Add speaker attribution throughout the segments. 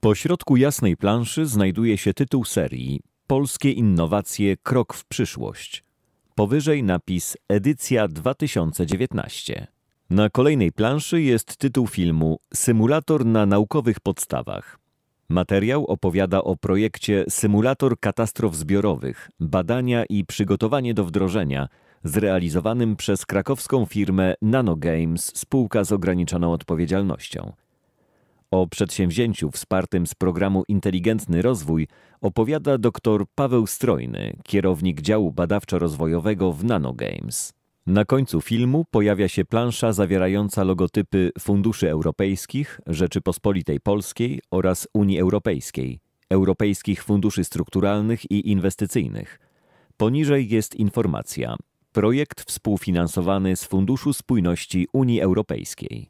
Speaker 1: Pośrodku jasnej planszy znajduje się tytuł serii Polskie innowacje – krok w przyszłość. Powyżej napis Edycja 2019. Na kolejnej planszy jest tytuł filmu Symulator na naukowych podstawach. Materiał opowiada o projekcie Symulator katastrof zbiorowych, badania i przygotowanie do wdrożenia, zrealizowanym przez krakowską firmę NanoGames, spółka z ograniczoną odpowiedzialnością. O przedsięwzięciu wspartym z programu Inteligentny Rozwój opowiada dr Paweł Strojny, kierownik działu badawczo-rozwojowego w NanoGames. Na końcu filmu pojawia się plansza zawierająca logotypy Funduszy Europejskich, Rzeczypospolitej Polskiej oraz Unii Europejskiej, Europejskich Funduszy Strukturalnych i Inwestycyjnych. Poniżej jest informacja: projekt współfinansowany z Funduszu Spójności Unii Europejskiej.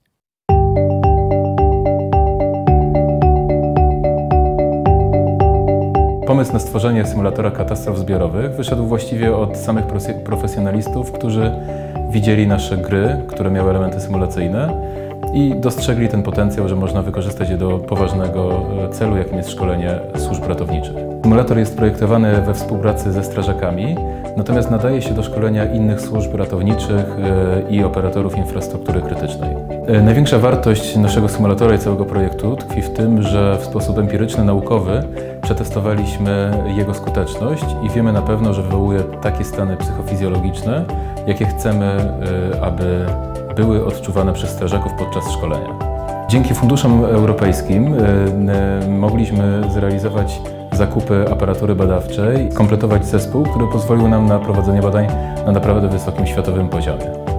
Speaker 2: Pomysł na stworzenie symulatora katastrof zbiorowych wyszedł właściwie od samych profesjonalistów, którzy widzieli nasze gry, które miały elementy symulacyjne i dostrzegli ten potencjał, że można wykorzystać je do poważnego celu, jakim jest szkolenie służb ratowniczych. Symulator jest projektowany we współpracy ze strażakami, natomiast nadaje się do szkolenia innych służb ratowniczych i operatorów infrastruktury krytycznej. Największa wartość naszego symulatora i całego projektu tkwi w tym, że w sposób empiryczny, naukowy przetestowaliśmy jego skuteczność i wiemy na pewno, że wywołuje takie stany psychofizjologiczne, jakie chcemy, aby były odczuwane przez strażaków podczas szkolenia. Dzięki funduszom europejskim mogliśmy zrealizować zakupy aparatury badawczej, kompletować zespół, który pozwolił nam na prowadzenie badań na naprawdę wysokim światowym poziomie.